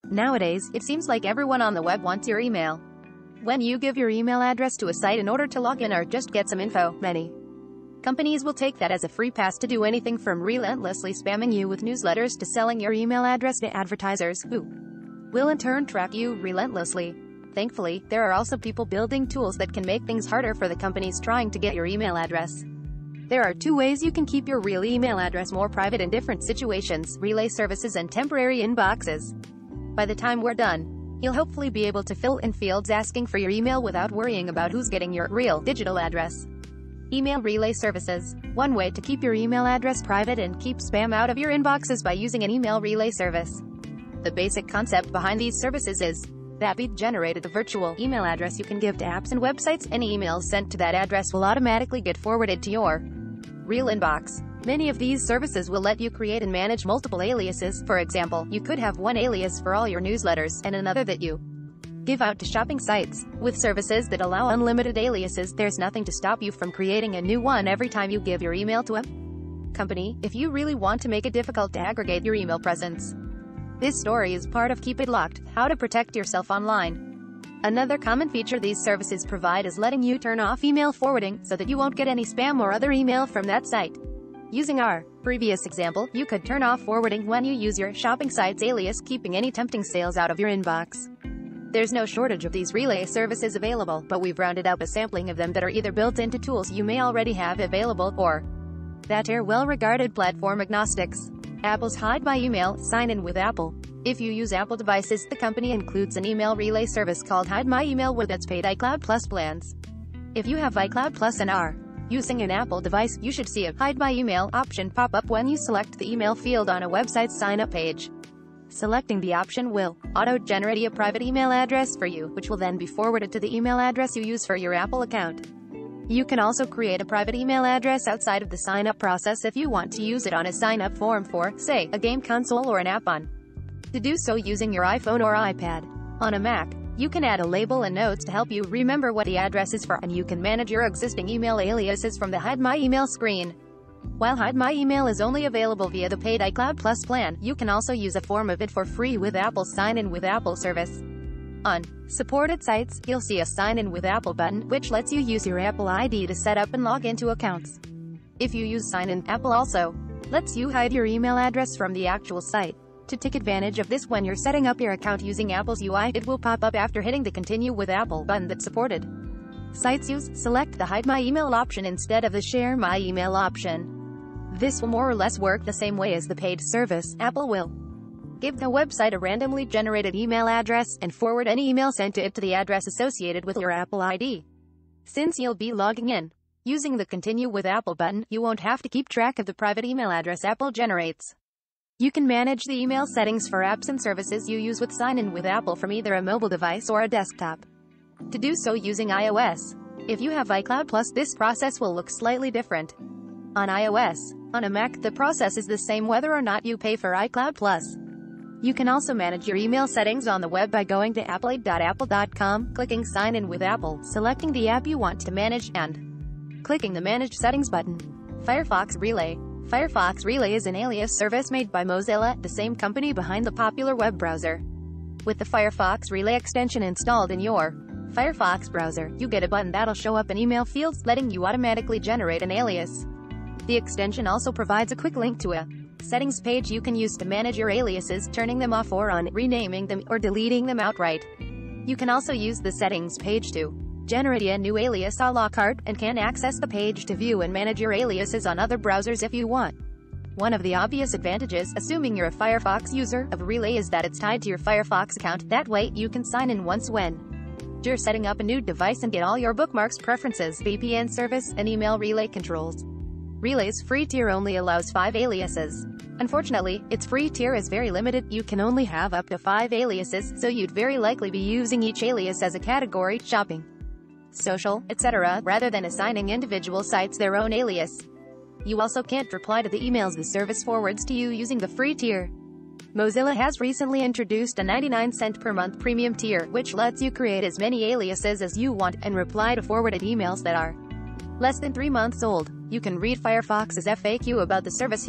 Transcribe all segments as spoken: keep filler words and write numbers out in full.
Nowadays, it seems like everyone on the web wants your email. When you give your email address to a site in order to log in or just get some info, many companies will take that as a free pass to do anything from relentlessly spamming you with newsletters to selling your email address to advertisers, who will in turn track you relentlessly. Thankfully, there are also people building tools that can make things harder for the companies trying to get your email address. There are two ways you can keep your real email address more private in different situations: relay services and temporary inboxes. By the time we're done, you'll hopefully be able to fill in fields asking for your email without worrying about who's getting your real digital address. Email relay services. One way to keep your email address private and keep spam out of your inbox is by using an email relay service. The basic concept behind these services is that be generated a virtual email address you can give to apps and websites. Any emails sent to that address will automatically get forwarded to your real inbox. Many of these services will let you create and manage multiple aliases. For example, you could have one alias for all your newsletters, and another that you give out to shopping sites. With services that allow unlimited aliases, there's nothing to stop you from creating a new one every time you give your email to a company, if you really want to make it difficult to aggregate your email presence. This story is part of Keep It Locked: How to Protect Yourself Online. Another common feature these services provide is letting you turn off email forwarding, so that you won't get any spam or other email from that site. Using our previous example, you could turn off forwarding when you use your shopping site's alias, keeping any tempting sales out of your inbox. There's no shortage of these relay services available, but we've rounded up a sampling of them that are either built into tools you may already have available, or that are well-regarded platform agnostics. Apple's Hide My Email. Sign in with Apple. If you use Apple devices, the company includes an email relay service called Hide My Email with its paid iCloud Plus plans. If you have iCloud Plus and are using an Apple device, you should see a Hide My Email option pop up when you select the email field on a website's sign-up page. Selecting the option will auto-generate a private email address for you, which will then be forwarded to the email address you use for your Apple account. You can also create a private email address outside of the sign-up process if you want to use it on a sign-up form for, say, a game console or an app on. To do so using your iPhone or iPad. On a Mac, you can add a label and notes to help you remember what the address is for, and you can manage your existing email aliases from the Hide My Email screen. While Hide My Email is only available via the paid iCloud Plus plan, you can also use a form of it for free with Apple's Sign In with Apple service. On supported sites, you'll see a Sign In with Apple button, which lets you use your Apple I D to set up and log into accounts. If you use Sign In, Apple also lets you hide your email address from the actual site. To take advantage of this when you're setting up your account using Apple's U I, it will pop up after hitting the Continue with Apple button that supported sites use. Select the Hide My Email option instead of the Share My Email option. This will more or less work the same way as the paid service. Apple will give the website a randomly generated email address, and forward any email sent to it to the address associated with your Apple I D. Since you'll be logging in using the Continue with Apple button, you won't have to keep track of the private email address Apple generates. You can manage the email settings for apps and services you use with Sign In with Apple from either a mobile device or a desktop. To do so using iOS. If you have iCloud Plus, this process will look slightly different. On iOS. On a Mac, the process is the same whether or not you pay for iCloud Plus. You can also manage your email settings on the web by going to apple dot apple dot com, clicking Sign In with Apple, selecting the app you want to manage, and clicking the Manage Settings button. Firefox Relay. Firefox Relay is an alias service made by Mozilla, the same company behind the popular web browser. With the Firefox Relay extension installed in your Firefox browser, you get a button that'll show up in email fields, letting you automatically generate an alias. The extension also provides a quick link to a settings page you can use to manage your aliases, turning them off or on, renaming them, or deleting them outright. You can also use the settings page to generate a new alias a la carte, and can access the page to view and manage your aliases on other browsers if you want. One of the obvious advantages, assuming you're a Firefox user, of Relay is that it's tied to your Firefox account. That way, you can sign in once when you're setting up a new device and get all your bookmarks, preferences, V P N service, and email relay controls. Relay's free tier only allows five aliases. Unfortunately, its free tier is very limited. You can only have up to five aliases, so you'd very likely be using each alias as a category, shopping, social, et cetera, rather than assigning individual sites their own alias. You also can't reply to the emails the service forwards to you using the free tier. Mozilla has recently introduced a ninety-nine cent per month premium tier, which lets you create as many aliases as you want, and reply to forwarded emails that are less than three months old. You can read Firefox's F A Q about the service here.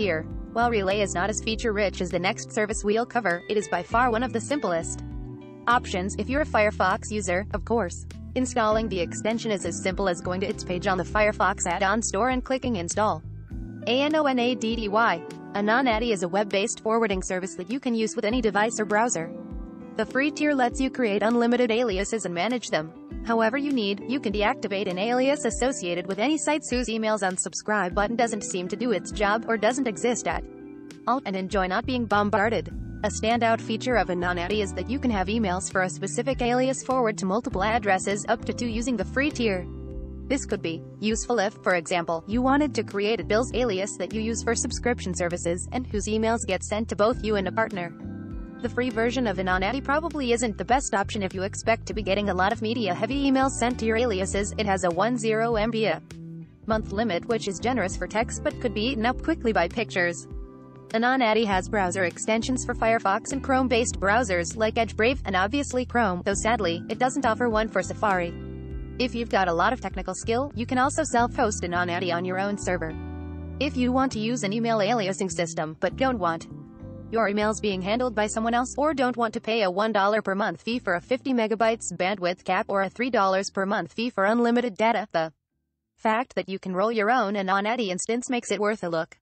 While Relay is not as feature-rich as the next service we'll cover, it is by far one of the simplest options if you're a Firefox user, of course. Installing the extension is as simple as going to its page on the Firefox add-on store and clicking Install. ANONADDY. Anonaddy is a web-based forwarding service that you can use with any device or browser. The free tier lets you create unlimited aliases and manage them however you need. You can deactivate an alias associated with any sites whose emails unsubscribe button doesn't seem to do its job or doesn't exist at all, and enjoy not being bombarded. A standout feature of Anonaddy is that you can have emails for a specific alias forward to multiple addresses, up to two using the free tier. This could be useful if, for example, you wanted to create a bills alias that you use for subscription services, and whose emails get sent to both you and a partner. The free version of Anonaddy probably isn't the best option if you expect to be getting a lot of media-heavy emails sent to your aliases. It has a ten megabyte a month limit, which is generous for text but could be eaten up quickly by pictures. Anonaddy has browser extensions for Firefox and Chrome-based browsers like Edge, Brave, and obviously Chrome, though sadly, it doesn't offer one for Safari. If you've got a lot of technical skill, you can also self-host Anonaddy on your own server. If you want to use an email aliasing system, but don't want your emails being handled by someone else, or don't want to pay a one dollar per month fee for a fifty megabytes bandwidth cap or a three dollars per month fee for unlimited data, the fact that you can roll your own Anonaddy instance makes it worth a look.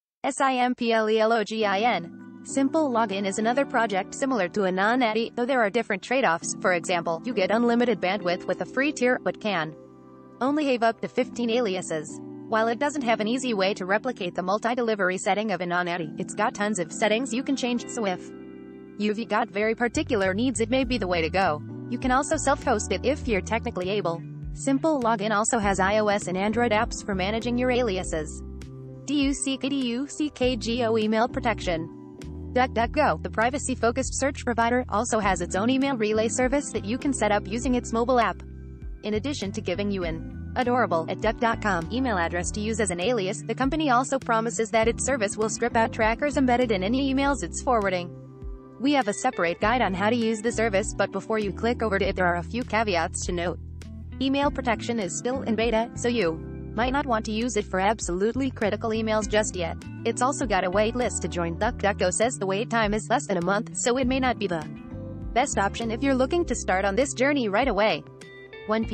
SIMPLELOGIN. Simple Login is another project similar to Anonaddy, though there are different trade-offs. For example, you get unlimited bandwidth with a free tier, but can only have up to fifteen aliases. While it doesn't have an easy way to replicate the multi-delivery setting of Anonaddy, it's got tons of settings you can change, so if you've got very particular needs, it may be the way to go. You can also self-host it if you're technically able. Simple Login also has iOS and Android apps for managing your aliases. DUCKGO email protection. DuckDuckGo, the privacy-focused search provider, also has its own email relay service that you can set up using its mobile app. In addition to giving you an adorable at duck dot com email address to use as an alias, the company also promises that its service will strip out trackers embedded in any emails it's forwarding. We have a separate guide on how to use the service, but before you click over to it, there are a few caveats to note. Email protection is still in beta, so you might not want to use it for absolutely critical emails just yet. It's also got a wait list to join. DuckDuckGo says the wait time is less than a month, so it may not be the best option if you're looking to start on this journey right away. one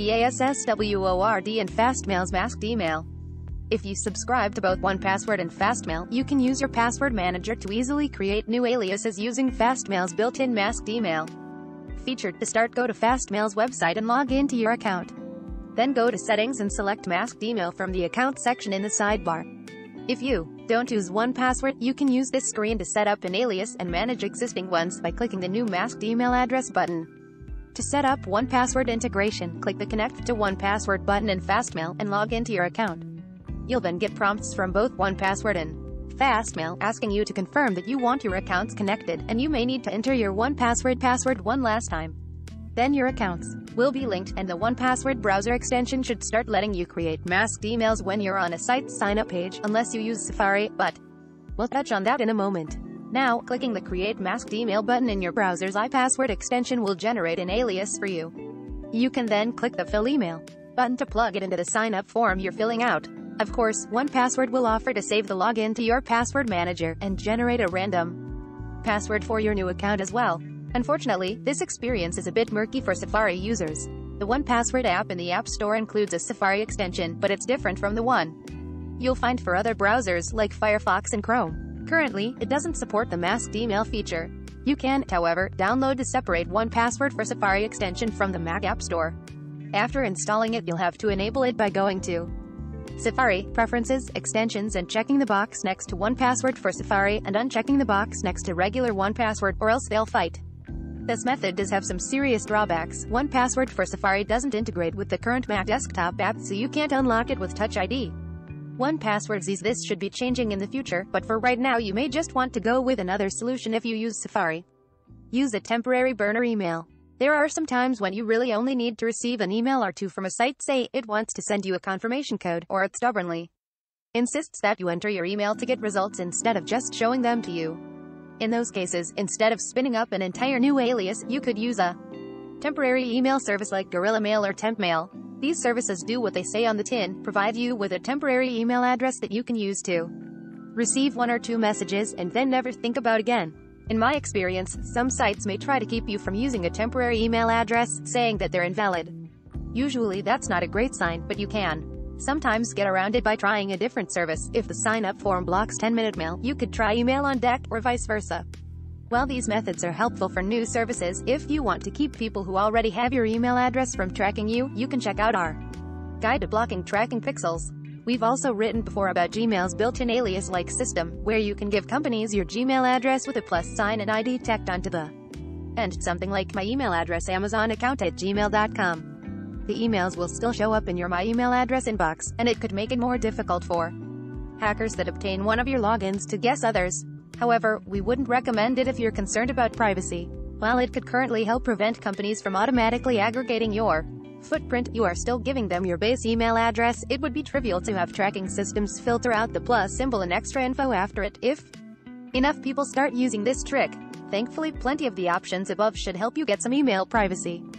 Password and Fastmail's masked email. If you subscribe to both one Password and Fastmail, you can use your password manager to easily create new aliases using Fastmail's built-in masked email feature. To start, go to Fastmail's website and log into your account. Then go to Settings and select Masked Email from the Account section in the sidebar. If you don't use one Password, you can use this screen to set up an alias and manage existing ones by clicking the new Masked Email Address button. To set up one Password integration, click the Connect to one Password button in Fastmail and log into your account. You'll then get prompts from both one Password and Fastmail asking you to confirm that you want your accounts connected, and you may need to enter your one Password password one last time. Then your accounts will be linked, and the one Password browser extension should start letting you create masked emails when you're on a site's sign-up page, unless you use Safari, but we'll touch on that in a moment. Now, clicking the Create Masked Email button in your browser's iPassword extension will generate an alias for you. You can then click the Fill Email button to plug it into the sign-up form you're filling out. Of course, one Password will offer to save the login to your password manager and generate a random password for your new account as well. Unfortunately, this experience is a bit murky for Safari users. The one Password app in the App Store includes a Safari extension, but it's different from the one you'll find for other browsers like Firefox and Chrome. Currently, it doesn't support the masked email feature. You can, however, download the separate one Password for Safari extension from the Mac App Store. After installing it, you'll have to enable it by going to Safari, Preferences, Extensions, and checking the box next to one Password for Safari, and unchecking the box next to regular one Password, or else they'll fight. This method does have some serious drawbacks. one Password for Safari doesn't integrate with the current Mac desktop app, so you can't unlock it with Touch I D. one Password says this should be changing in the future, but for right now you may just want to go with another solution if you use Safari. Use a temporary burner email. There are some times when you really only need to receive an email or two from a site. Say it wants to send you a confirmation code, or it stubbornly insists that you enter your email to get results instead of just showing them to you. In those cases, instead of spinning up an entire new alias, you could use a temporary email service like Gorilla Mail or TempMail. These services do what they say on the tin, provide you with a temporary email address that you can use to receive one or two messages, and then never think about again. In my experience, some sites may try to keep you from using a temporary email address, saying that they're invalid. Usually that's not a great sign, but you can sometimes get around it by trying a different service. If the sign-up form blocks ten minute mail, you could try email on deck, or vice versa. While these methods are helpful for new services, if you want to keep people who already have your email address from tracking you, you can check out our Guide to Blocking Tracking Pixels. We've also written before about Gmail's built-in alias-like system, where you can give companies your Gmail address with a plus sign and I D tacked onto the end, something like my email address Amazon account at gmail dot com. The emails will still show up in your My Email address inbox, and it could make it more difficult for hackers that obtain one of your logins to guess others. However, we wouldn't recommend it if you're concerned about privacy. While it could currently help prevent companies from automatically aggregating your footprint, you are still giving them your base email address. It would be trivial to have tracking systems filter out the plus symbol and extra info after it, if enough people start using this trick. Thankfully, plenty of the options above should help you get some email privacy.